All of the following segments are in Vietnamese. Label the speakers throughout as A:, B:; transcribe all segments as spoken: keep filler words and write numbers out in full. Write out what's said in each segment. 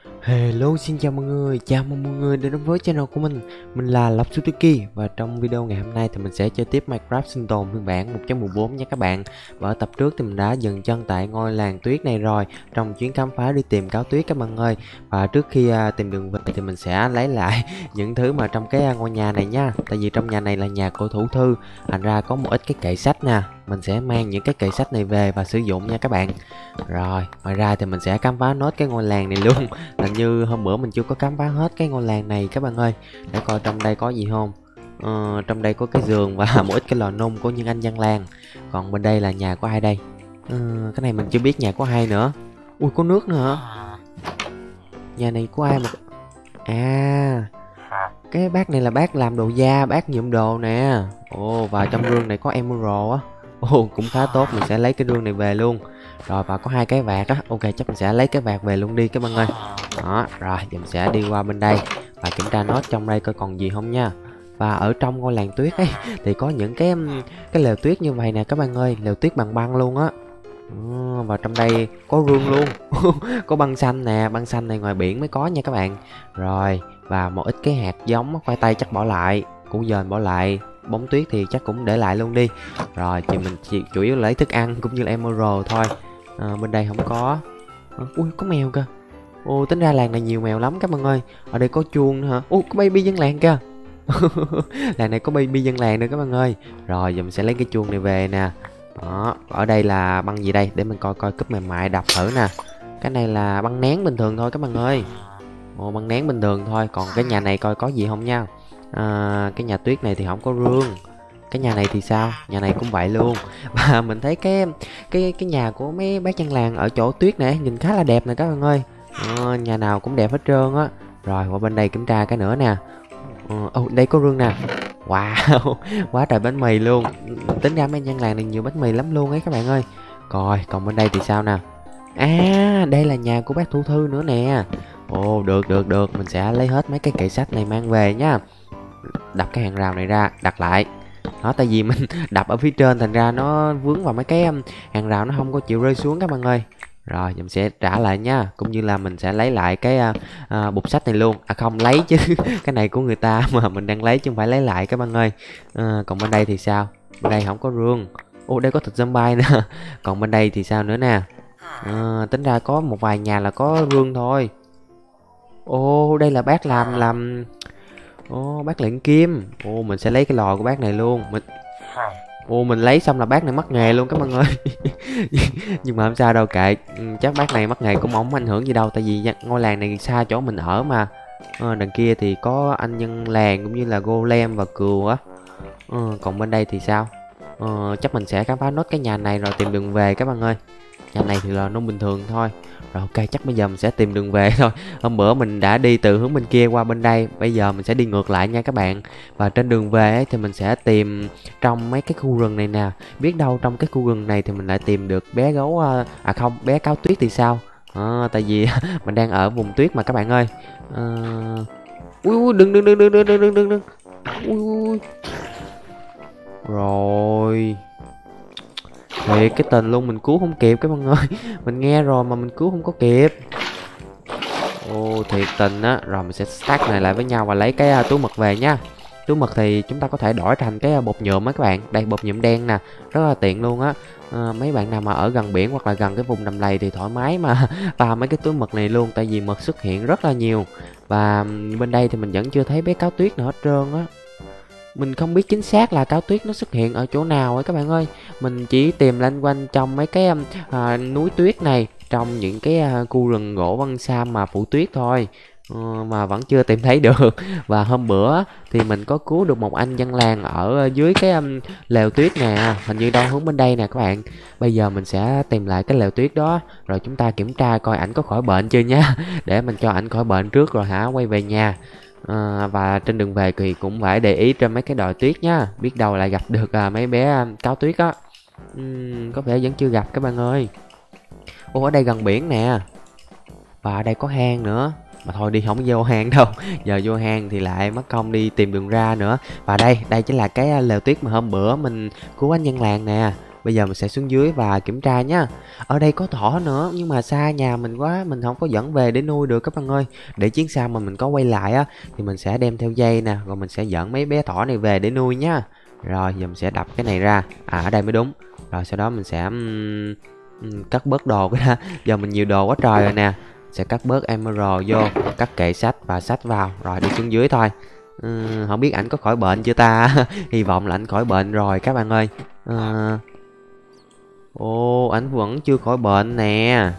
A: Hello, xin chào mọi người, chào mừng mọi người đến với channel của mình. Mình là Lộc Suzuki và trong video ngày hôm nay thì mình sẽ chơi tiếp Minecraft sinh tồn phiên bản một chấm mười bốn nha các bạn. Và ở tập trước thì mình đã dừng chân tại ngôi làng tuyết này rồi trong chuyến khám phá đi tìm cáo tuyết các bạn ơi. Và trước khi uh, tìm đường về thì mình sẽ lấy lại những thứ mà trong cái uh, ngôi nhà này nha. Tại vì trong nhà này là nhà của thủ thư, thành ra có một ít cái kệ sách nè. Mình sẽ mang những cái kệ sách này về và sử dụng nha các bạn. Rồi, ngoài ra thì mình sẽ khám phá nốt cái ngôi làng này luôn. Hình như hôm bữa mình chưa có khám phá hết cái ngôi làng này các bạn ơi. Để coi trong đây có gì không. ờ, Trong đây có cái giường và một ít cái lò nung của những anh dân làng. Còn bên đây là nhà của ai đây? ờ, Cái này mình chưa biết nhà của ai nữa. Ui, có nước nữa hả? Nhà này của ai mà... À, cái bác này là bác làm đồ da, bác nhuộm đồ nè. Ồ, và trong rương này có emerald á. Ồ, cũng khá tốt, mình sẽ lấy cái rương này về luôn. Rồi, và có hai cái vạt á. Ok, chắc mình sẽ lấy cái vạt về luôn đi các bạn ơi. Đó, rồi giờ mình sẽ đi qua bên đây và kiểm tra nốt trong đây coi còn gì không nha. Và ở trong ngôi làng tuyết ấy thì có những cái cái lều tuyết như vậy nè các bạn ơi, lều tuyết bằng băng luôn á. Ừ, và trong đây có rương luôn. Có băng xanh nè, băng xanh này ngoài biển mới có nha các bạn. Rồi, và một ít cái hạt giống khoai tây chắc bỏ lại, củ dền bỏ lại, bóng tuyết thì chắc cũng để lại luôn đi. Rồi thì mình chỉ, chủ yếu lấy thức ăn cũng như là emerald thôi. À, bên đây không có. À, ui, có mèo kìa. Ô, tính ra làng này nhiều mèo lắm các bạn ơi. Ở đây có chuông nữa hả? Ô, có baby dân làng kìa. Làng này có baby dân làng nữa các bạn ơi. Rồi giờ mình sẽ lấy cái chuông này về nè. Đó, ở đây là băng gì đây? Để mình coi coi cúp mềm mại đập thử nè. Cái này là băng nén bình thường thôi các bạn ơi. Ồ, băng nén bình thường thôi. Còn cái nhà này coi có gì không nha. À, cái nhà tuyết này thì không có rương. Cái nhà này thì sao? Nhà này cũng vậy luôn. Và mình thấy cái cái cái nhà của mấy bác dân làng ở chỗ tuyết này nhìn khá là đẹp nè các bạn ơi. Ờ, nhà nào cũng đẹp hết trơn á. Rồi qua bên đây kiểm tra cái nữa nè. Ờ, oh, đây có rương nè. Wow, quá trời bánh mì luôn. Tính ra mấy dân làng này nhiều bánh mì lắm luôn ấy các bạn ơi. Rồi còn bên đây thì sao nè. À, đây là nhà của bác thủ thư nữa nè. Ồ, được được được, mình sẽ lấy hết mấy cái kệ sách này mang về nhá. Đập cái hàng rào này ra, đặt lại. Đó, tại vì mình đập ở phía trên thành ra nó vướng vào mấy cái um, hàng rào, nó không có chịu rơi xuống các bạn ơi. Rồi mình sẽ trả lại nha, cũng như là mình sẽ lấy lại cái uh, uh, bục sách này luôn. À không, lấy chứ. Cái này của người ta mà mình đang lấy chứ không phải lấy lại các bạn ơi. uh, Còn bên đây thì sao? Bên đây không có rương. Ô, đây có thịt zombie nè. Còn bên đây thì sao nữa nè. uh, Tính ra có một vài nhà là có rương thôi. Ô, đây là bác làm làm Ồ, bác luyện kim. Ồ, mình sẽ lấy cái lò của bác này luôn. Mình Ồ, mình lấy xong là bác này mất nghề luôn các bạn ơi. Nhưng mà không sao đâu, kệ. Chắc bác này mất nghề cũng không ảnh hưởng gì đâu. Tại vì ngôi làng này xa chỗ mình ở mà. ờ, Đằng kia thì có anh nhân làng cũng như là golem và cừu á. ờ, Còn bên đây thì sao? ờ, Chắc mình sẽ khám phá nốt cái nhà này rồi tìm đường về các bạn ơi. Nhà này thì là nó bình thường thôi. Rồi ok, chắc bây giờ mình sẽ tìm đường về thôi. Hôm bữa mình đã đi từ hướng bên kia qua bên đây, bây giờ mình sẽ đi ngược lại nha các bạn. Và trên đường về ấy, thì mình sẽ tìm trong mấy cái khu rừng này nè. Biết đâu trong cái khu rừng này thì mình lại tìm được bé gấu. À không, bé cáo tuyết thì sao? à, Tại vì mình đang ở vùng tuyết mà các bạn ơi. à... Ui, ui, đừng đừng đừng đừng đừng đừng đừng đừng. Ui, ui, ui. Rồi thiệt cái tình luôn, mình cứu không kịp các bạn ơi. Mình nghe rồi mà mình cứu không có kịp. Ô, thiệt tình á. Rồi mình sẽ stack này lại với nhau và lấy cái uh, túi mật về nha. Túi mật thì chúng ta có thể đổi thành cái uh, bột nhuộm á các bạn. Đây, bột nhuộm đen nè, rất là tiện luôn á. à, Mấy bạn nào mà ở gần biển hoặc là gần cái vùng đầm lầy thì thoải mái mà vào mấy cái túi mật này luôn. Tại vì mật xuất hiện rất là nhiều. Và bên đây thì mình vẫn chưa thấy bé cáo tuyết nào hết trơn á. Mình không biết chính xác là cáo tuyết nó xuất hiện ở chỗ nào ấy các bạn ơi. Mình chỉ tìm lanh quanh trong mấy cái à, núi tuyết này, trong những cái à, khu rừng gỗ Vân Sam mà phủ tuyết thôi. ờ, Mà vẫn chưa tìm thấy được. Và hôm bữa thì mình có cứu được một anh dân làng ở dưới cái um, lều tuyết nè. Hình như đâu hướng bên đây nè các bạn. Bây giờ mình sẽ tìm lại cái lều tuyết đó, rồi chúng ta kiểm tra coi ảnh có khỏi bệnh chưa nha. Để mình cho ảnh khỏi bệnh trước rồi hả quay về nhà. À, và trên đường về thì cũng phải để ý trên mấy cái đồi tuyết nhá. Biết đâu lại gặp được à, mấy bé à, cáo tuyết á. uhm, Có vẻ vẫn chưa gặp các bạn ơi. Ồ, ở đây gần biển nè. Và ở đây có hang nữa. Mà thôi đi, không vô hang đâu. Giờ vô hang thì lại mất công đi tìm đường ra nữa. Và đây, đây chính là cái lều tuyết mà hôm bữa mình cứu anh nhân làng nè. Bây giờ mình sẽ xuống dưới và kiểm tra nhá. Ở đây có thỏ nữa, nhưng mà xa nhà mình quá, mình không có dẫn về để nuôi được các bạn ơi. Để chuyến sau mà mình có quay lại á thì mình sẽ đem theo dây nè, rồi mình sẽ dẫn mấy bé thỏ này về để nuôi nhá. Rồi giờ mình sẽ đập cái này ra. À, ở đây mới đúng. Rồi sau đó mình sẽ um, um, cắt bớt đồ cái ra. Giờ mình nhiều đồ quá trời rồi nè. Sẽ cắt bớt emerald vô, cắt kệ sách và sách vào, rồi đi xuống dưới thôi. Ừ, không biết ảnh có khỏi bệnh chưa ta. Hy vọng là ảnh khỏi bệnh rồi các bạn ơi. À, ô, ảnh vẫn chưa khỏi bệnh nè.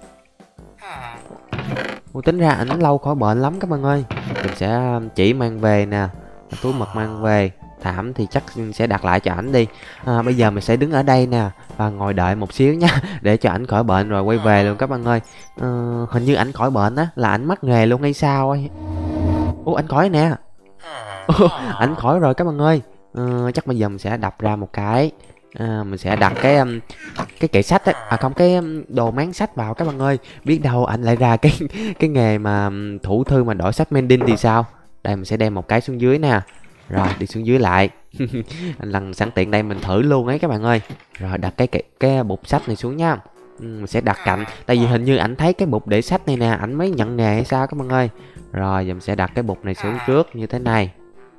A: Ô, tính ra ảnh lâu khỏi bệnh lắm các bạn ơi. Mình sẽ chỉ mang về nè, túi mật mang về, thảm thì chắc sẽ đặt lại cho ảnh đi. À, bây giờ mình sẽ đứng ở đây nè và ngồi đợi một xíu nha, để cho ảnh khỏi bệnh rồi quay về luôn các bạn ơi. À, hình như ảnh khỏi bệnh á, là ảnh mắc nghề luôn hay sao ấy. Ô, ảnh khỏi nè. Ô, ảnh khỏi rồi các bạn ơi. À, chắc bây giờ mình sẽ đập ra một cái. À, mình sẽ đặt cái um, cái kệ sách á, à không, cái um, đồ máng sách vào các bạn ơi. Biết đâu anh lại ra cái cái nghề mà um, thủ thư mà đổi sách mending thì sao. Đây mình sẽ đem một cái xuống dưới nè. Rồi đi xuống dưới lại. Lần sẵn tiện đây mình thử luôn ấy các bạn ơi. Rồi đặt cái cái, cái bục sách này xuống nha. Ừ, mình sẽ đặt cạnh, tại vì hình như ảnh thấy cái bục để sách này nè, ảnh mới nhận nghề hay sao các bạn ơi. Rồi giờ mình sẽ đặt cái bục này xuống trước như thế này.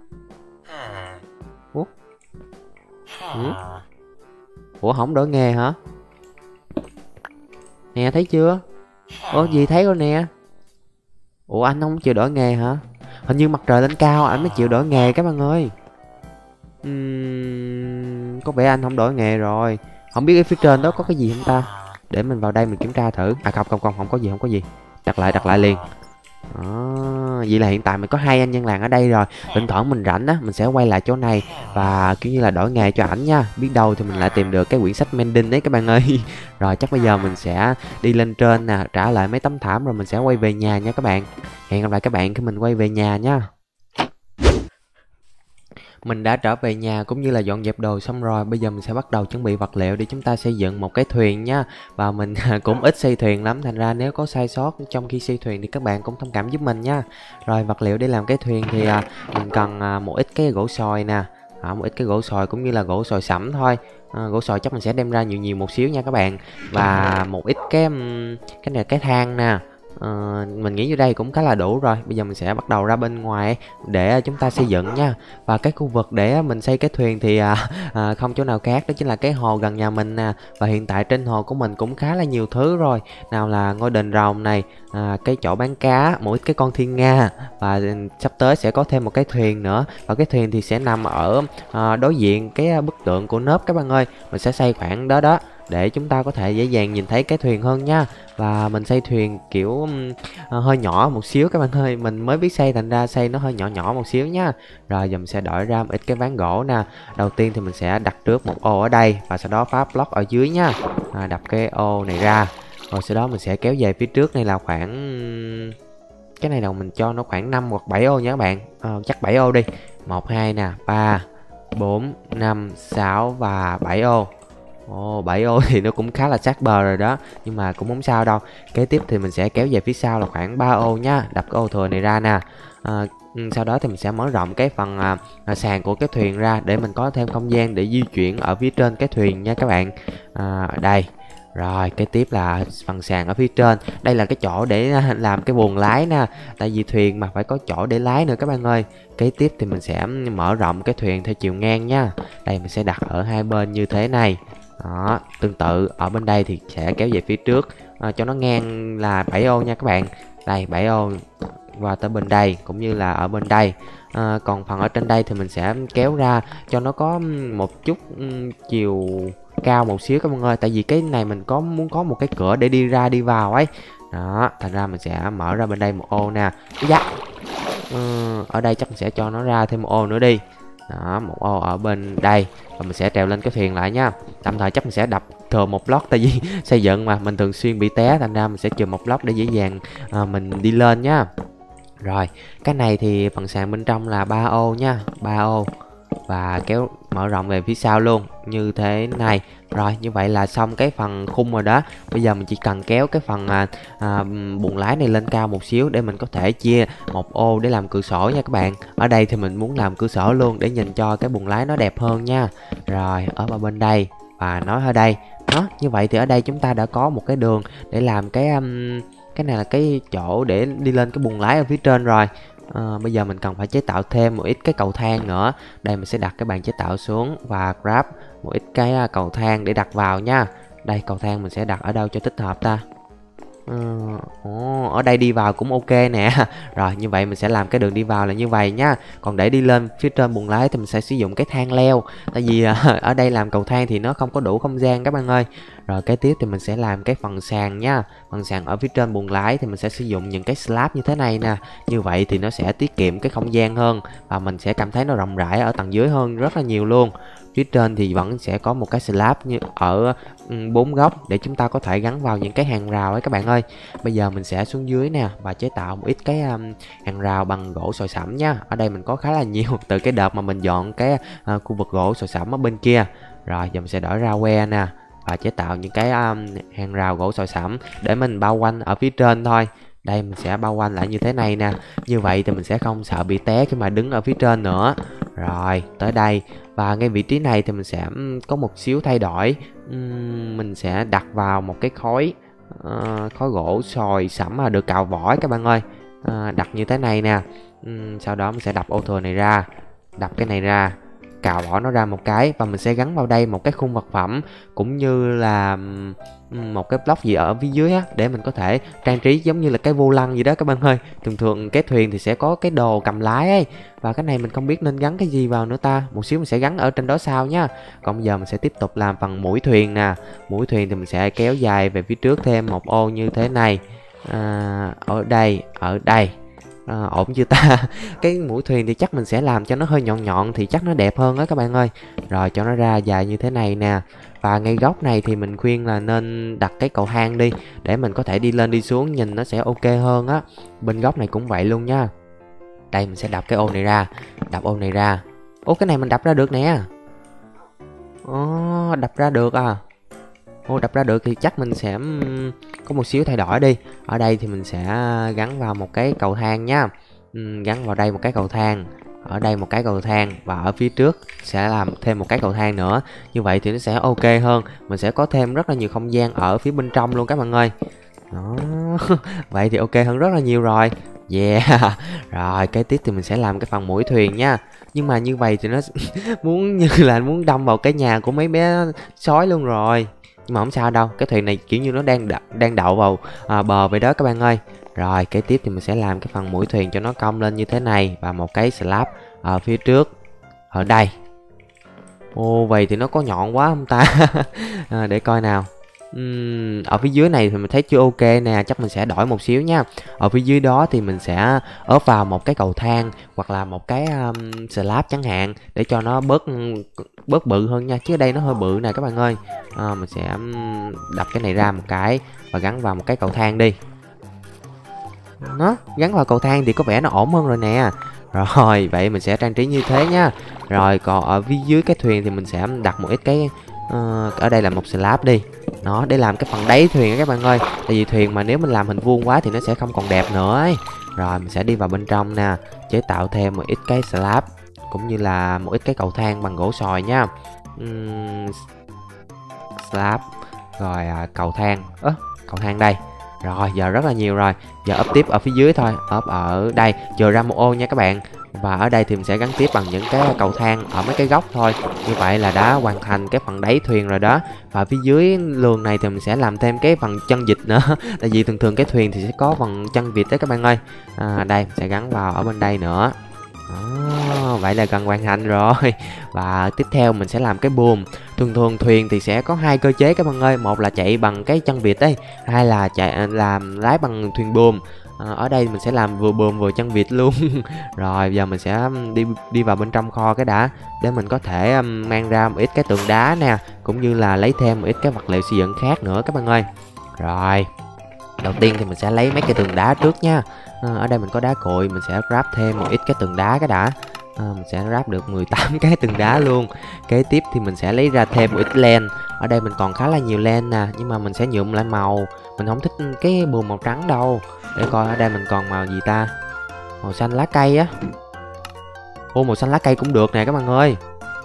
A: Ủa? Ừ? Ủa không đổi nghề hả? Nè thấy chưa? Ủa gì thấy rồi nè. Ủa anh không chịu đổi nghề hả? Hình như mặt trời lên cao anh mới chịu đổi nghề các bạn ơi. uhm, Có vẻ anh không đổi nghề rồi. Không biết cái phía trên đó có cái gì không ta. Để mình vào đây mình kiểm tra thử. À không không không, không có gì, không có gì. Đặt lại đặt lại liền. À, vậy là hiện tại mình có hai anh nhân làng ở đây rồi. Thỉnh thoảng mình rảnh á, mình sẽ quay lại chỗ này và kiểu như là đổi nghề cho ảnh nha. Biết đâu thì mình lại tìm được cái quyển sách mending đấy các bạn ơi. Rồi chắc bây giờ mình sẽ đi lên trên nè, trả lại mấy tấm thảm rồi mình sẽ quay về nhà nha các bạn. Hẹn gặp lại các bạn khi mình quay về nhà nha. Mình đã trở về nhà cũng như là dọn dẹp đồ xong rồi. Bây giờ mình sẽ bắt đầu chuẩn bị vật liệu để chúng ta xây dựng một cái thuyền nha. Và mình cũng ít xây thuyền lắm, thành ra nếu có sai sót trong khi xây thuyền thì các bạn cũng thông cảm giúp mình nha. Rồi vật liệu để làm cái thuyền thì à, mình cần à, một ít cái gỗ sồi nè, à, một ít cái gỗ sồi cũng như là gỗ sồi sẫm thôi. À, gỗ sồi chắc mình sẽ đem ra nhiều nhiều một xíu nha các bạn. Và một ít cái cái này cái thang nè. Uh, mình nghĩ như đây cũng khá là đủ rồi. Bây giờ mình sẽ bắt đầu ra bên ngoài để chúng ta xây dựng nha. Và cái khu vực để mình xây cái thuyền thì à, à, không chỗ nào khác, đó chính là cái hồ gần nhà mình nè. Và hiện tại trên hồ của mình cũng khá là nhiều thứ rồi. Nào là ngôi đền rồng này, à, cái chỗ bán cá, mỗi cái con thiên nga. Và sắp tới sẽ có thêm một cái thuyền nữa. Và cái thuyền thì sẽ nằm ở à, đối diện cái bức tượng của nớp các bạn ơi. Mình sẽ xây khoảng đó đó để chúng ta có thể dễ dàng nhìn thấy cái thuyền hơn nha. Và mình xây thuyền kiểu uh, hơi nhỏ một xíu các bạn ơi. Mình mới biết xây thành ra xây nó hơi nhỏ nhỏ một xíu nha. Rồi giờ mình sẽ đổi ra một ít cái ván gỗ nè. Đầu tiên thì mình sẽ đặt trước một ô ở đây, và sau đó phá block ở dưới nha. À, đập cái ô này ra. Rồi sau đó mình sẽ kéo về phía trước này là khoảng, cái này đâu mình cho nó khoảng năm hoặc bảy ô nha các bạn. À, chắc bảy ô đi. Một, hai nè, ba, bốn, năm, sáu và bảy ô. Ồ, oh, bảy ô thì nó cũng khá là sát bờ rồi đó, nhưng mà cũng không sao đâu. Kế tiếp thì mình sẽ kéo về phía sau là khoảng ba ô nhá. Đập cái ô thừa này ra nè. À, sau đó thì mình sẽ mở rộng cái phần à, à, sàn của cái thuyền ra để mình có thêm không gian để di chuyển ở phía trên cái thuyền nha các bạn. À, ở đây. Rồi, kế tiếp là phần sàn ở phía trên. Đây là cái chỗ để làm cái buồng lái nè. Tại vì thuyền mà phải có chỗ để lái nữa các bạn ơi. Kế tiếp thì mình sẽ mở rộng cái thuyền theo chiều ngang nha. Đây mình sẽ đặt ở hai bên như thế này. Đó, tương tự ở bên đây thì sẽ kéo về phía trước à, cho nó ngang là bảy ô nha các bạn. Đây bảy ô và tới bên đây cũng như là ở bên đây. À, còn phần ở trên đây thì mình sẽ kéo ra cho nó có một chút um, chiều cao một xíu các bạn ơi. Tại vì cái này mình có muốn có một cái cửa để đi ra đi vào ấy. Đó, thành ra mình sẽ mở ra bên đây một ô nè. Dạ. Ừ, ở đây chắc mình sẽ cho nó ra thêm một ô nữa đi. Đó, một ô ở bên đây. Và mình sẽ trèo lên cái thuyền lại nha. Tạm thời chắc mình sẽ đập thừa một block, tại vì xây dựng mà mình thường xuyên bị té, thành ra mình sẽ chừa một block để dễ dàng à, mình đi lên nha. Rồi, cái này thì phần sàn bên trong là ba ô nha, ba ô. Và kéo mở rộng về phía sau luôn như thế này. Rồi, như vậy là xong cái phần khung rồi đó. Bây giờ mình chỉ cần kéo cái phần à, à, buồng lái này lên cao một xíu để mình có thể chia một ô để làm cửa sổ nha các bạn. Ở đây thì mình muốn làm cửa sổ luôn để nhìn cho cái buồng lái nó đẹp hơn nha. Rồi, ở bên đây và nó ở đây. Đó, như vậy thì ở đây chúng ta đã có một cái đường để làm cái um, cái này là cái chỗ để đi lên cái buồng lái ở phía trên rồi. À, bây giờ mình cần phải chế tạo thêm một ít cái cầu thang nữa. Đây mình sẽ đặt cái bàn chế tạo xuống và grab một ít cái cầu thang để đặt vào nha. Đây, cầu thang mình sẽ đặt ở đâu cho thích hợp ta? Ừ, ồ, ở đây đi vào cũng ok nè. Rồi, như vậy mình sẽ làm cái đường đi vào là như vậy nha. Còn để đi lên phía trên buồng lái thì mình sẽ sử dụng cái thang leo. Tại vì ở đây làm cầu thang thì nó không có đủ không gian các bạn ơi. Rồi kế tiếp thì mình sẽ làm cái phần sàn nha. Phần sàn ở phía trên buồng lái thì mình sẽ sử dụng những cái slab như thế này nè. Như vậy thì nó sẽ tiết kiệm cái không gian hơn, và mình sẽ cảm thấy nó rộng rãi ở tầng dưới hơn rất là nhiều luôn. Phía trên thì vẫn sẽ có một cái slab như ở bốn góc để chúng ta có thể gắn vào những cái hàng rào ấy các bạn ơi. Bây giờ mình sẽ xuống dưới nè và chế tạo một ít cái um, hàng rào bằng gỗ sồi sẫm nha. Ở đây mình có khá là nhiều từ cái đợt mà mình dọn cái uh, khu vực gỗ sồi sẫm ở bên kia. Rồi giờ mình sẽ đổi ra que nè và chế tạo những cái um, hàng rào gỗ sồi sẫm để mình bao quanh ở phía trên thôi. Đây mình sẽ bao quanh lại như thế này nè. Như vậy thì mình sẽ không sợ bị té khi mà đứng ở phía trên nữa. Rồi tới đây, và ngay vị trí này thì mình sẽ có một xíu thay đổi. uhm, Mình sẽ đặt vào một cái khối uh, khối gỗ sồi sẫm mà được cạo vỏ các bạn ơi. uh, Đặt như thế này nè. uhm, Sau đó mình sẽ đập ô thừa này ra, đập cái này ra, cạo vỏ nó ra một cái, và mình sẽ gắn vào đây một cái khung vật phẩm cũng như là một cái block gì ở phía dưới á, để mình có thể trang trí giống như là cái vô lăng gì đó các bạn ơi. Thường thường cái thuyền thì sẽ có cái đồ cầm lái ấy, và cái này mình không biết nên gắn cái gì vào nữa ta. Một xíu mình sẽ gắn ở trên đó sau nha. Còn bây giờ mình sẽ tiếp tục làm phần mũi thuyền nè. Mũi thuyền thì mình sẽ kéo dài về phía trước thêm một ô như thế này. à, Ở đây, ở đây. À, ổn chưa ta? Cái mũi thuyền thì chắc mình sẽ làm cho nó hơi nhọn nhọn thì chắc nó đẹp hơn á các bạn ơi. Rồi cho nó ra dài như thế này nè. Và ngay góc này thì mình khuyên là nên đặt cái cầu thang đi, để mình có thể đi lên đi xuống nhìn nó sẽ ok hơn á. Bên góc này cũng vậy luôn nha. Đây mình sẽ đập cái ô này ra, đập ô này ra. Ô, cái này mình đập ra được nè. Ồ, đập ra được à. Ô, đập ra được thì chắc mình sẽ có một xíu thay đổi đi. Ở đây thì mình sẽ gắn vào một cái cầu thang nha. uhm, Gắn vào đây một cái cầu thang, ở đây một cái cầu thang, và ở phía trước sẽ làm thêm một cái cầu thang nữa. Như vậy thì nó sẽ ok hơn. Mình sẽ có thêm rất là nhiều không gian ở phía bên trong luôn các bạn ơi. Đó. Vậy thì ok hơn rất là nhiều rồi. Yeah. Rồi kế tiếp thì mình sẽ làm cái phần mũi thuyền nha. Nhưng mà như vậy thì nó muốn như là muốn đâm vào cái nhà của mấy bé sói luôn rồi. Nhưng mà không sao đâu, cái thuyền này kiểu như nó đang đậu, đang đậu vào à, bờ vậy đó các bạn ơi. Rồi kế tiếp thì mình sẽ làm cái phần mũi thuyền cho nó cong lên như thế này, và một cái slab ở phía trước ở đây. Ô, vậy thì nó có nhọn quá không ta? à, để coi nào. Uhm, ở phía dưới này thì mình thấy chưa ok nè, chắc mình sẽ đổi một xíu nha. Ở phía dưới đó thì mình sẽ ốp vào một cái cầu thang hoặc là một cái um, slab chẳng hạn, để cho nó bớt bớt bự hơn nha, chứ ở đây nó hơi bự nè các bạn ơi. à, Mình sẽ um, đập cái này ra một cái và gắn vào một cái cầu thang đi. Nó gắn vào cầu thang thì có vẻ nó ổn hơn rồi nè. Rồi vậy mình sẽ trang trí như thế nha. Rồi còn ở phía dưới cái thuyền thì mình sẽ đặt một ít cái uh, ở đây là một slab đi, nó để làm cái phần đáy thuyền các bạn ơi. Tại vì thuyền mà nếu mình làm hình vuông quá thì nó sẽ không còn đẹp nữa ấy. Rồi mình sẽ đi vào bên trong nè, chế tạo thêm một ít cái slab cũng như là một ít cái cầu thang bằng gỗ sồi nha. uhm, Slab rồi à, cầu thang. Ơ, à, cầu thang đây. Rồi giờ rất là nhiều rồi. Giờ ốp tiếp ở phía dưới thôi, ốp ở đây chừa ra một ô nha các bạn. Và ở đây thì mình sẽ gắn tiếp bằng những cái cầu thang ở mấy cái góc thôi. Như vậy là đã hoàn thành cái phần đáy thuyền rồi đó. Và phía dưới lường này thì mình sẽ làm thêm cái phần chân vịt nữa. Tại vì thường thường cái thuyền thì sẽ có phần chân vịt đấy các bạn ơi. à, Đây mình sẽ gắn vào ở bên đây nữa. À, vậy là gần hoàn thành rồi. Và tiếp theo mình sẽ làm cái buồm. Thường thường thuyền thì sẽ có hai cơ chế các bạn ơi. Một là chạy bằng cái chân vịt đấy, hai là chạy làm lái bằng thuyền buồm. à, Ở đây mình sẽ làm vừa buồm vừa chân vịt luôn. Rồi giờ mình sẽ đi đi vào bên trong kho cái đã, để mình có thể um, mang ra một ít cái tượng đá nè, cũng như là lấy thêm một ít cái vật liệu xây dựng khác nữa các bạn ơi. Rồi đầu tiên thì mình sẽ lấy mấy cái tường đá trước nha. à, Ở đây mình có đá cuội, mình sẽ grab thêm một ít cái tường đá cái đã. à, Mình sẽ grab được mười tám cái tường đá luôn. Kế tiếp thì mình sẽ lấy ra thêm một ít len. Ở đây mình còn khá là nhiều len nè, nhưng mà mình sẽ nhuộm lại màu. Mình không thích cái buồm màu trắng đâu. Để coi ở đây mình còn màu gì ta. Màu xanh lá cây á. Ô, màu xanh lá cây cũng được nè các bạn ơi.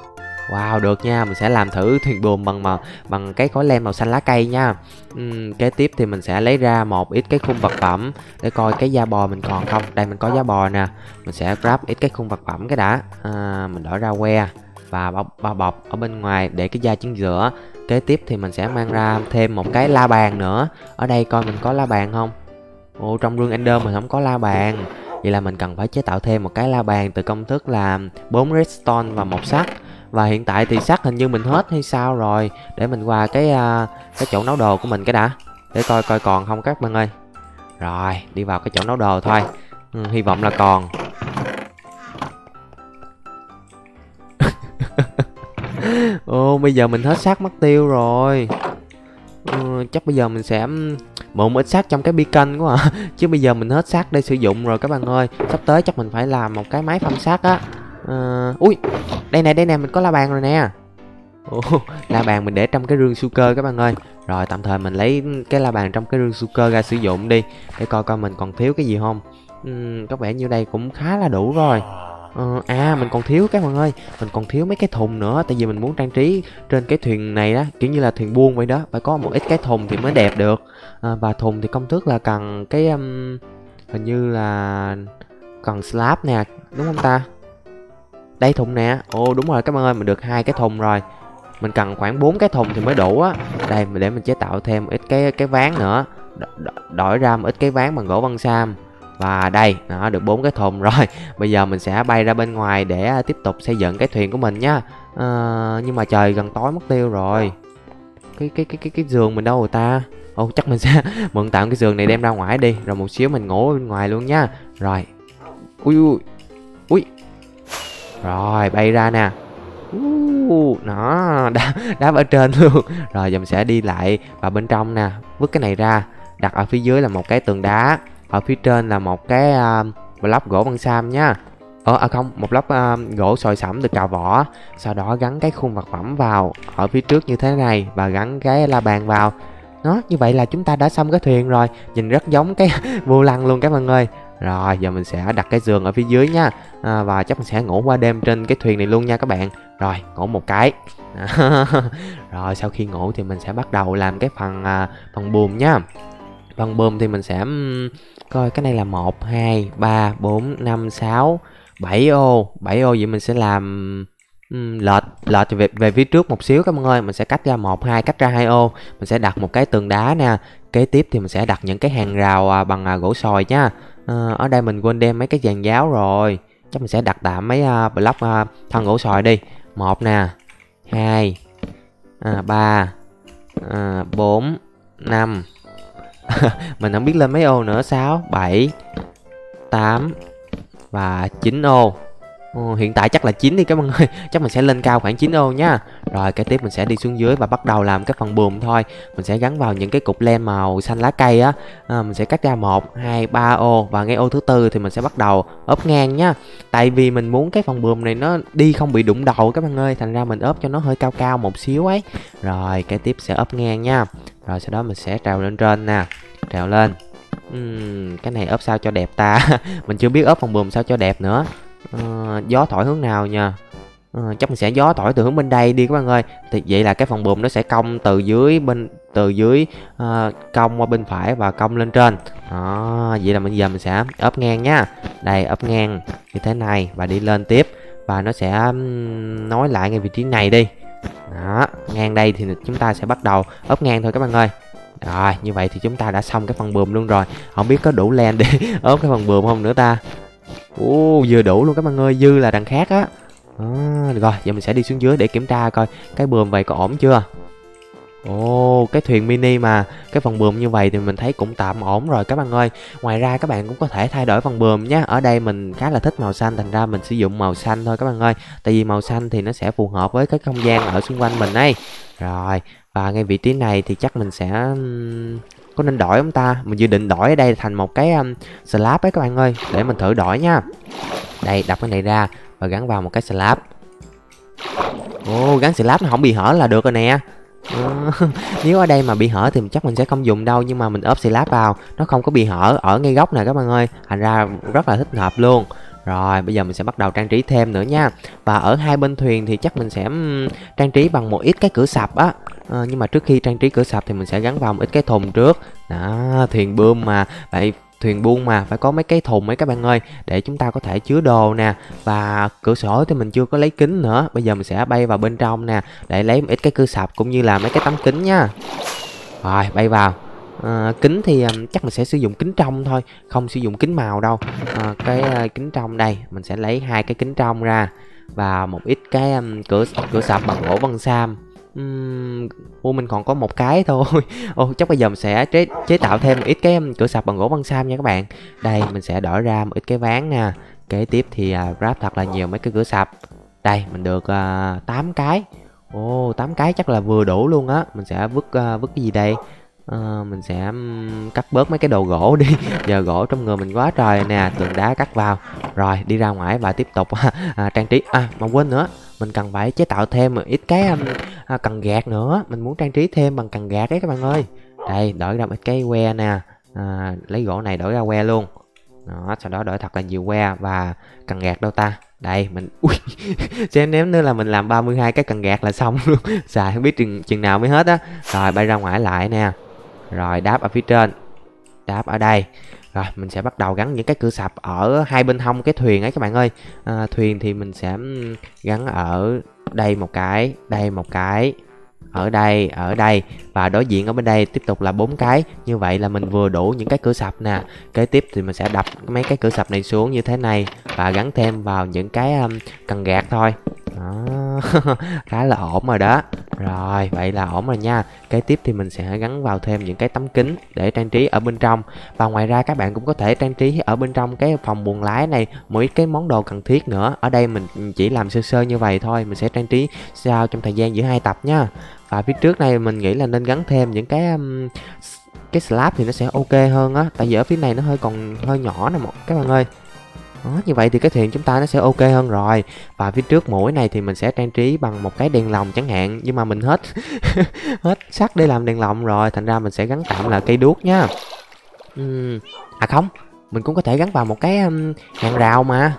A: Wow, được nha, mình sẽ làm thử thuyền buồm bằng màu bằng cái khối len màu xanh lá cây nha. Ừm, kế tiếp thì mình sẽ lấy ra một ít cái khung vật phẩm để coi cái da bò mình còn không. Đây mình có da bò nè. Mình sẽ grab ít cái khung vật phẩm cái đã. À, mình đổi ra que và bao, bao bọc ở bên ngoài để cái da trứng giữa. Kế tiếp thì mình sẽ mang ra thêm một cái la bàn nữa. Ở đây coi mình có la bàn không? Ồ, trong rương Ender mình không có la bàn. Vậy là mình cần phải chế tạo thêm một cái la bàn từ công thức là bốn redstone và một sắt. Và hiện tại thì sắt hình như mình hết hay sao rồi. Để mình qua cái uh, cái chỗ nấu đồ của mình cái đã. Để coi coi còn không các bạn ơi. Rồi, đi vào cái chỗ nấu đồ thôi. Ừ, hy vọng là còn. Ồ, bây giờ mình hết sắt mất tiêu rồi. Ừ, chắc bây giờ mình sẽ mượn một ít sắt trong cái beacon quá à. Chứ bây giờ mình hết sắt để sử dụng rồi các bạn ơi. Sắp tới chắc mình phải làm một cái máy phăm sắt á. À, ui, đây nè, đây nè, mình có la bàn rồi nè. Ồ, la bàn mình để trong cái rương sugar các bạn ơi. Rồi tạm thời mình lấy cái la bàn trong cái rương sugar ra sử dụng đi. Để coi coi mình còn thiếu cái gì không. uhm, Có vẻ như đây cũng khá là đủ rồi. Ờ, à mình còn thiếu các bạn ơi. Mình còn thiếu mấy cái thùng nữa. Tại vì mình muốn trang trí trên cái thuyền này đó, kiểu như là thuyền buông vậy đó. Phải có một ít cái thùng thì mới đẹp được. à, Và thùng thì công thức là cần cái um, hình như là cần slab nè, đúng không ta? Đây thùng nè. Ồ đúng rồi các bạn ơi, mình được hai cái thùng rồi. Mình cần khoảng bốn cái thùng thì mới đủ á. Đây để mình chế tạo thêm ít cái cái ván nữa. Đ đổi ra một ít cái ván bằng gỗ vân sam. Và đây, nó được bốn cái thùng rồi. Bây giờ mình sẽ bay ra bên ngoài để tiếp tục xây dựng cái thuyền của mình nhá. À, nhưng mà trời gần tối mất tiêu rồi. Cái cái cái cái cái giường mình đâu rồi ta? Ồ chắc mình sẽ mượn tạm cái giường này đem ra ngoài đi, rồi một xíu mình ngủ ở bên ngoài luôn nhá. Rồi. Ui ui. Ui. Rồi bay ra nè. Uh, nó đá, đá ở trên luôn. Rồi giờ mình sẽ đi lại vào bên trong nè. Vứt cái này ra. Đặt ở phía dưới là một cái tường đá. Ở phía trên là một cái uh, block gỗ băng sam nhá. Ờ à không, một block uh, gỗ sồi sẫm được cào vỏ. Sau đó gắn cái khung vật phẩm vào ở phía trước như thế này. Và gắn cái la bàn vào. Đó, như vậy là chúng ta đã xong cái thuyền rồi. Nhìn rất giống cái vô lăng luôn các bạn ơi. Rồi giờ mình sẽ đặt cái giường ở phía dưới nha. à, Và chắc mình sẽ ngủ qua đêm trên cái thuyền này luôn nha các bạn. Rồi ngủ một cái. Rồi sau khi ngủ thì mình sẽ bắt đầu làm cái phần à, phần buồm nhá. Phần buồm thì mình sẽ um, coi cái này là một, hai, ba, bốn, năm, sáu, bảy ô. bảy ô vậy mình sẽ làm um, lệch lệch về, về phía trước một xíu các bạn ơi. Mình sẽ cách ra một, hai, cách ra hai ô. Mình sẽ đặt một cái tường đá nè. Kế tiếp thì mình sẽ đặt những cái hàng rào à, bằng à, gỗ sồi nha. à, Ở đây mình quên đem mấy cái dàn giáo rồi. Chắc mình sẽ đặt tạm mấy uh, block uh, thân gỗ sồi đi. Một nè, hai, à, ba, à, bốn, năm. Mình không biết lên mấy ô nữa. Sáu, bảy, tám và chín ô. Ồ, hiện tại chắc là chín đi các bạn ơi. Chắc mình sẽ lên cao khoảng chín ô nhá. Rồi kế tiếp mình sẽ đi xuống dưới và bắt đầu làm cái phần buồm thôi. Mình sẽ gắn vào những cái cục len màu xanh lá cây á. à, Mình sẽ cắt ra một, hai, ba ô. Và ngay ô thứ tư thì mình sẽ bắt đầu ốp ngang nhá. Tại vì mình muốn cái phần buồm này nó đi không bị đụng đầu các bạn ơi. Thành ra mình ốp cho nó hơi cao cao một xíu ấy. Rồi kế tiếp sẽ ốp ngang nha. Rồi sau đó mình sẽ trèo lên trên nè. Trèo lên. uhm, Cái này ốp sao cho đẹp ta. Mình chưa biết ốp phần buồm sao cho đẹp nữa. Uh, gió thổi hướng nào nha. uh, Chắc mình sẽ gió thổi từ hướng bên đây đi các bạn ơi. Thì vậy là cái phần buồm nó sẽ cong từ dưới bên từ dưới uh, cong qua bên phải và cong lên trên. Đó, vậy là bây giờ mình sẽ ốp ngang nhá. Đây ốp ngang như thế này và đi lên tiếp. Và nó sẽ um, nối lại ngay vị trí này đi. Đó, ngang đây thì chúng ta sẽ bắt đầu ốp ngang thôi các bạn ơi. Rồi như vậy thì chúng ta đã xong cái phần buồm luôn rồi. Không biết có đủ len để ốp cái phần buồm không nữa ta. Ồ, vừa đủ luôn các bạn ơi, dư là đằng khác á. À, được rồi, giờ mình sẽ đi xuống dưới để kiểm tra coi cái buồm vậy có ổn chưa. Ồ, cái thuyền mini mà cái phần buồm như vậy thì mình thấy cũng tạm ổn rồi các bạn ơi. Ngoài ra các bạn cũng có thể thay đổi phần buồm nhé. Ở đây mình khá là thích màu xanh, thành ra mình sử dụng màu xanh thôi các bạn ơi. Tại vì màu xanh thì nó sẽ phù hợp với cái không gian ở xung quanh mình ấy. Rồi, và ngay vị trí này thì chắc mình sẽ có nên đổi không ta? Mình dự định đổi ở đây thành một cái um, slab ấy các bạn ơi. Để mình thử đổi nha. Đây, đập cái này ra và gắn vào một cái slab. Ồ, gắn slab nó không bị hở là được rồi nè. À, nếu ở đây mà bị hở thì chắc mình sẽ không dùng đâu. Nhưng mà mình ốp slab vào, nó không có bị hở ở ngay góc này các bạn ơi. Thành ra rất là thích hợp luôn. Rồi bây giờ mình sẽ bắt đầu trang trí thêm nữa nha. Và ở hai bên thuyền thì chắc mình sẽ um, trang trí bằng một ít cái cửa sập á. À, nhưng mà trước khi trang trí cửa sập thì mình sẽ gắn vào một ít cái thùng trước. Đó, thuyền buồm mà vậy, thuyền buông mà phải có mấy cái thùng ấy các bạn ơi, để chúng ta có thể chứa đồ nè. Và cửa sổ thì mình chưa có lấy kính nữa, bây giờ mình sẽ bay vào bên trong nè để lấy một ít cái cửa sập cũng như là mấy cái tấm kính nha. Rồi bay vào. À, kính thì um, chắc mình sẽ sử dụng kính trong thôi, không sử dụng kính màu đâu. À, cái uh, kính trong đây mình sẽ lấy hai cái kính trong ra và một ít cái um, cửa cửa sập bằng gỗ vân sam. Uhm, ô mình còn có một cái thôi. Ô chắc bây giờ mình sẽ chế chế tạo thêm một ít cái um, cửa sập bằng gỗ vân sam nha các bạn. Đây mình sẽ đổi ra một ít cái ván nè. Kế tiếp thì uh, ráp thật là nhiều mấy cái cửa sập. Đây mình được uh, tám cái. Ồ tám cái chắc là vừa đủ luôn á. Mình sẽ vứt uh, vứt cái gì đây? À, mình sẽ um, cắt bớt mấy cái đồ gỗ đi. Giờ gỗ trong người mình quá trời nè, tường đá cắt vào. Rồi đi ra ngoài và tiếp tục à, trang trí. À mà quên nữa, mình cần phải chế tạo thêm một ít cái um, à, cần gạt nữa. Mình muốn trang trí thêm bằng cần gạt đấy các bạn ơi. Đây đổi ra một cái que nè. À, lấy gỗ này đổi ra que luôn. Đó, sau đó đổi thật là nhiều que và cần gạt đâu ta. Đây mình ui xem ném nữa là mình làm ba mươi hai cái cần gạt là xong luôn. Xài không biết chừng, chừng nào mới hết á. Rồi bay ra ngoài lại nè. Rồi đáp ở phía trên, đáp ở đây. Rồi mình sẽ bắt đầu gắn những cái cửa sập ở hai bên hông cái thuyền ấy các bạn ơi. À, thuyền thì mình sẽ gắn ở đây một cái, đây một cái, ở đây, ở đây và đối diện ở bên đây tiếp tục là bốn cái. Như vậy là mình vừa đủ những cái cửa sập nè. Kế tiếp thì mình sẽ đập mấy cái cửa sập này xuống như thế này và gắn thêm vào những cái um, cần gạt thôi. Đó. Khá là ổn rồi đó. Rồi vậy là ổn rồi nha. Kế tiếp thì mình sẽ gắn vào thêm những cái tấm kính để trang trí ở bên trong. Và ngoài ra các bạn cũng có thể trang trí ở bên trong cái phòng buồng lái này mỗi cái món đồ cần thiết nữa. Ở đây mình chỉ làm sơ sơ như vậy thôi. Mình sẽ trang trí sau trong thời gian giữa hai tập nha. Và phía trước này mình nghĩ là nên gắn thêm những cái um, cái slab thì nó sẽ ok hơn á. Tại vì ở phía này nó hơi còn hơi nhỏ nè các bạn ơi. Đó, như vậy thì cái thuyền chúng ta nó sẽ ok hơn rồi. Và phía trước mũi này thì mình sẽ trang trí bằng một cái đèn lồng chẳng hạn. Nhưng mà mình hết hết sắt để làm đèn lồng rồi, thành ra mình sẽ gắn tạm là cây đuốc nha. uhm. À không, mình cũng có thể gắn vào một cái um, hàng rào mà.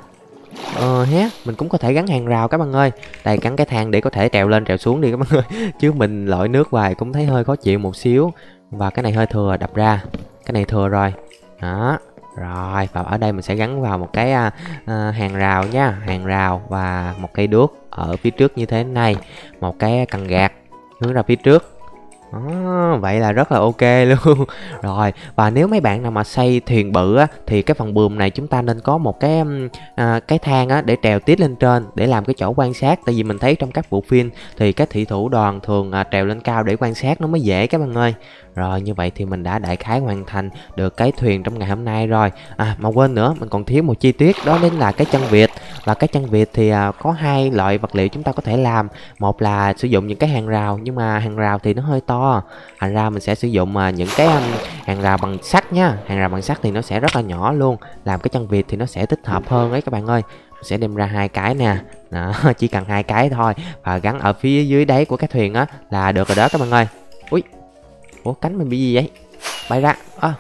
A: Ờ hé, mình cũng có thể gắn hàng rào các bạn ơi. Đây gắn cái thang để có thể trèo lên trèo xuống đi các bạn ơi. Chứ mình lội nước hoài cũng thấy hơi khó chịu một xíu. Và cái này hơi thừa, đập ra. Cái này thừa rồi. Đó. Rồi và ở đây mình sẽ gắn vào một cái à, à, hàng rào nha. Hàng rào và một cây đuốc ở phía trước như thế này. Một cái cần gạt hướng ra phía trước. Đó, vậy là rất là ok luôn. Rồi và nếu mấy bạn nào mà xây thuyền bự á, thì cái phần buồm này chúng ta nên có một cái à, cái thang á, để trèo tiếp lên trên để làm cái chỗ quan sát. Tại vì mình thấy trong các bộ phim thì các thủy thủ đoàn thường à, trèo lên cao để quan sát nó mới dễ các bạn ơi. Rồi như vậy thì mình đã đại khái hoàn thành được cái thuyền trong ngày hôm nay rồi. À mà quên nữa, mình còn thiếu một chi tiết đó đến là cái chân vịt. Và cái chân vịt thì à, có hai loại vật liệu chúng ta có thể làm. Một là sử dụng những cái hàng rào, nhưng mà hàng rào thì nó hơi to. Thành ra mình sẽ sử dụng à, những cái um, hàng rào bằng sắt nha. Hàng rào bằng sắt thì nó sẽ rất là nhỏ luôn. Làm cái chân vịt thì nó sẽ thích hợp hơn ấy các bạn ơi. Mình sẽ đem ra hai cái nè. Đó, chỉ cần hai cái thôi. Và gắn ở phía dưới đáy của cái thuyền á là được rồi đó các bạn ơi. Ui, ủa cánh mình bị gì vậy? Bay ra. À.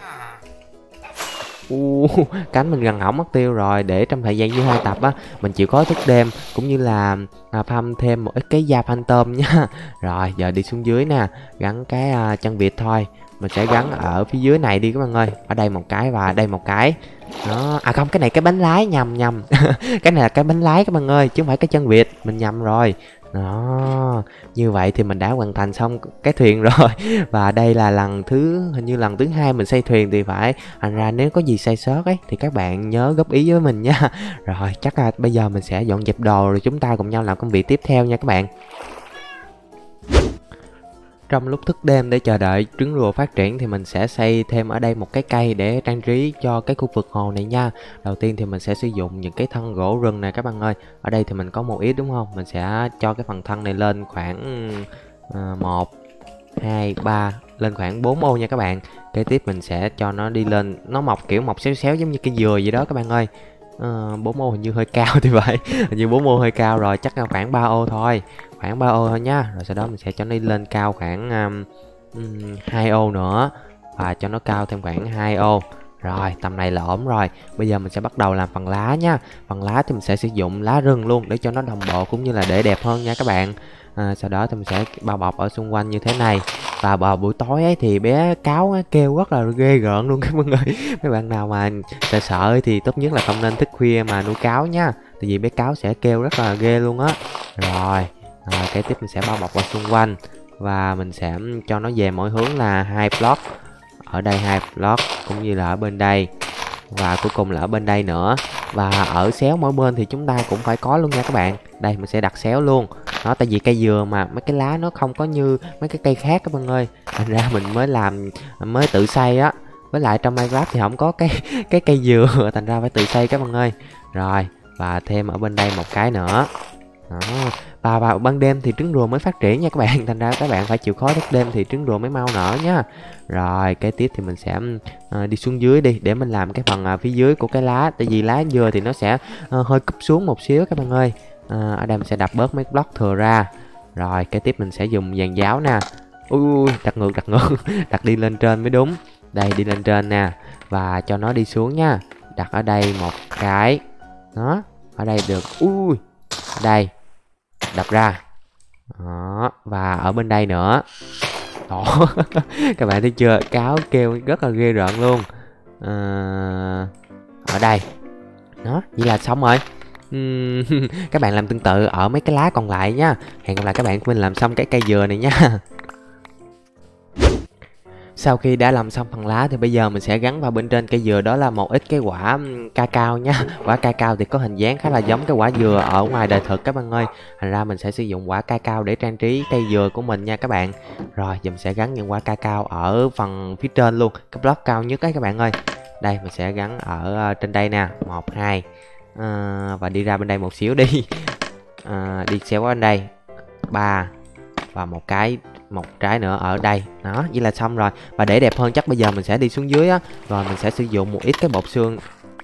A: Uh, cánh mình gần hỏng mất tiêu rồi. Để trong thời gian dưới hai tập á mình chịu khó thức đêm cũng như là à, farm thêm một ít cái da phantom nhá. Rồi giờ đi xuống dưới nè, gắn cái à, chân vịt thôi. Mình sẽ gắn ở phía dưới này đi các bạn ơi. Ở đây một cái và đây một cái. Đó. À không, cái này cái bánh lái, nhầm nhầm. Cái này là cái bánh lái các bạn ơi, chứ không phải cái chân vịt, mình nhầm rồi. Đó, như vậy thì mình đã hoàn thành xong cái thuyền rồi. Và đây là lần thứ, hình như lần thứ hai mình xây thuyền thì phải. Thành ra nếu có gì sai sót ấy thì các bạn nhớ góp ý với mình nha. Rồi chắc là bây giờ mình sẽ dọn dẹp đồ rồi chúng ta cùng nhau làm công việc tiếp theo nha các bạn. Trong lúc thức đêm để chờ đợi trứng rùa phát triển thì mình sẽ xây thêm ở đây một cái cây để trang trí cho cái khu vực hồ này nha. Đầu tiên thì mình sẽ sử dụng những cái thân gỗ rừng này các bạn ơi. Ở đây thì mình có một ít đúng không? Mình sẽ cho cái phần thân này lên khoảng uh, một, hai, ba, lên khoảng bốn ô nha các bạn. Kế tiếp mình sẽ cho nó đi lên, nó mọc kiểu mọc xéo xéo giống như cây dừa vậy đó các bạn ơi. Uh, bốn ô hình như hơi cao thì vậy. Hình như bốn ô hơi cao rồi, chắc là khoảng ba ô thôi. Khoảng ba ô thôi nha. Rồi sau đó mình sẽ cho nó đi lên cao khoảng um, um, hai ô nữa. Và cho nó cao thêm khoảng hai ô. Rồi, tầm này là ổn rồi. Bây giờ mình sẽ bắt đầu làm phần lá nha. Phần lá thì mình sẽ sử dụng lá rừng luôn để cho nó đồng bộ cũng như là để đẹp hơn nha các bạn. À, sau đó thì mình sẽ bao bọc ở xung quanh như thế này. Và vào buổi tối ấy thì bé cáo ấy, kêu rất là ghê rợn luôn các bạn ơi. Mấy bạn nào mà sợ sợ thì tốt nhất là không nên thức khuya mà nuôi cáo nha. Tại vì bé cáo sẽ kêu rất là ghê luôn á. Rồi, à, kế tiếp mình sẽ bao bọc ở xung quanh. Và mình sẽ cho nó về mỗi hướng là hai block. Ở đây hai block cũng như là ở bên đây. Và cuối cùng là ở bên đây nữa. Và ở xéo mỗi bên thì chúng ta cũng phải có luôn nha các bạn. Đây mình sẽ đặt xéo luôn. Đó, tại vì cây dừa mà mấy cái lá nó không có như mấy cái cây khác các bạn ơi. Thành ra mình mới làm mới tự xây á. Với lại trong Minecraft thì không có cái cái cây dừa, thành ra phải tự xây các bạn ơi. Rồi, và thêm ở bên đây một cái nữa. Đó. Và vào ban đêm thì trứng rùa mới phát triển nha các bạn. Thành ra các bạn phải chịu khó thức đêm thì trứng rùa mới mau nở nha. Rồi kế tiếp thì mình sẽ uh, đi xuống dưới đi để mình làm cái phần uh, phía dưới của cái lá. Tại vì lá dừa thì nó sẽ uh, hơi cúp xuống một xíu các bạn ơi. uh, Ở đây mình sẽ đập bớt mấy block thừa ra. Rồi kế tiếp mình sẽ dùng dàn giáo nè. Ui, đặt ngược đặt ngược đặt đi lên trên mới đúng. Đây, đi lên trên nè. Và cho nó đi xuống nha. Đặt ở đây một cái. Đó, ở đây được. Ui, đây đập ra. Đó, và ở bên đây nữa. Đó. Các bạn thấy chưa, cáo kêu rất là ghê rợn luôn. à, Ở đây. Đó, vậy là xong rồi. uhm, Các bạn làm tương tự ở mấy cái lá còn lại nha. Hẹn gặp lại các bạn khi mình làm xong cái cây dừa này nha. Sau khi đã làm xong phần lá thì bây giờ mình sẽ gắn vào bên trên cây dừa đó là một ít cái quả ca cao nha. Quả ca cao thì có hình dáng khá là giống cái quả dừa ở ngoài đời thực các bạn ơi. Thành ra mình sẽ sử dụng quả ca cao để trang trí cây dừa của mình nha các bạn. Rồi giờ mình sẽ gắn những quả ca cao ở phần phía trên luôn, cái block cao nhất ấy các bạn ơi. Đây mình sẽ gắn ở trên đây nè, một, hai. À, và đi ra bên đây một xíu đi. À, đi xéo qua bên đây. Ba. Và một cái một trái nữa ở đây. Đó, vậy là xong rồi. Và để đẹp hơn chắc bây giờ mình sẽ đi xuống dưới á. Rồi mình sẽ sử dụng một ít cái bột xương.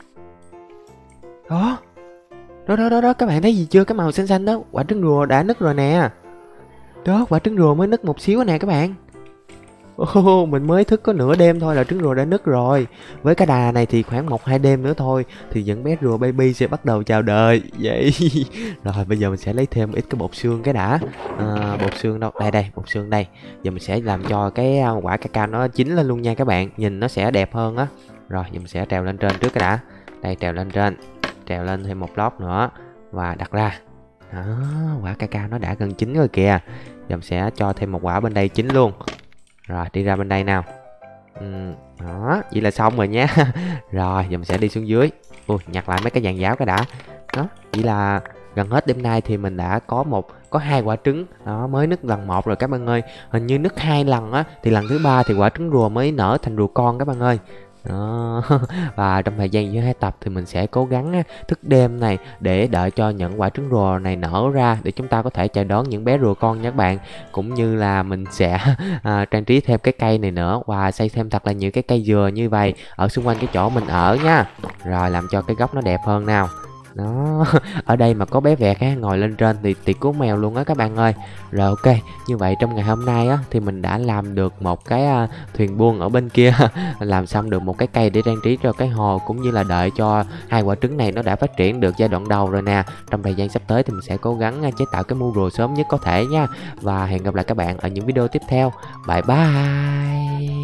A: Đó. Đó đó đó đó, các bạn thấy gì chưa? Cái màu xanh xanh đó, quả trứng rùa đã nứt rồi nè. Đó, quả trứng rùa mới nứt một xíu nè các bạn. Oh, mình mới thức có nửa đêm thôi là trứng rùa đã nứt rồi. Với cái đà này thì khoảng một hai đêm nữa thôi thì những bé rùa baby sẽ bắt đầu chào đời. Vậy. Rồi bây giờ mình sẽ lấy thêm ít cái bột xương cái đã. À, bột xương đâu? Đây đây, bột xương đây. Giờ mình sẽ làm cho cái quả cacao nó chín lên luôn nha các bạn. Nhìn nó sẽ đẹp hơn á. Rồi giờ mình sẽ trèo lên trên trước cái đã. Đây, trèo lên trên. Trèo lên thêm một block nữa và đặt ra. Đó, quả cacao nó đã gần chín rồi kìa. Giờ mình sẽ cho thêm một quả bên đây chín luôn. Rồi đi ra bên đây nào. ừ, Đó, vậy là xong rồi nhé. Rồi giờ mình sẽ đi xuống dưới. Ui, nhặt lại mấy cái dàn giáo cái đã. Đó, vậy là gần hết đêm nay thì mình đã có một có hai quả trứng đó mới nứt lần một rồi các bạn ơi. Hình như nứt hai lần á, thì lần thứ ba thì quả trứng rùa mới nở thành rùa con các bạn ơi. Đó. Và trong thời gian giữa hai tập thì mình sẽ cố gắng thức đêm này để đợi cho những quả trứng rùa này nở ra để chúng ta có thể chào đón những bé rùa con nha các bạn. Cũng như là mình sẽ à, trang trí thêm cái cây này nữa và xây thêm thật là nhiều cái cây dừa như vậy ở xung quanh cái chỗ mình ở nha. Rồi làm cho cái góc nó đẹp hơn nào. Đó, ở đây mà có bé vẹt á, ngồi lên trên thì tiệc cứu mèo luôn á các bạn ơi. Rồi ok, như vậy trong ngày hôm nay á thì mình đã làm được một cái à, thuyền buông ở bên kia. Làm xong được một cái cây để trang trí cho cái hồ, cũng như là đợi cho hai quả trứng này nó đã phát triển được giai đoạn đầu rồi nè. Trong thời gian sắp tới thì mình sẽ cố gắng chế tạo cái mu rùa sớm nhất có thể nha. Và hẹn gặp lại các bạn ở những video tiếp theo. Bye bye.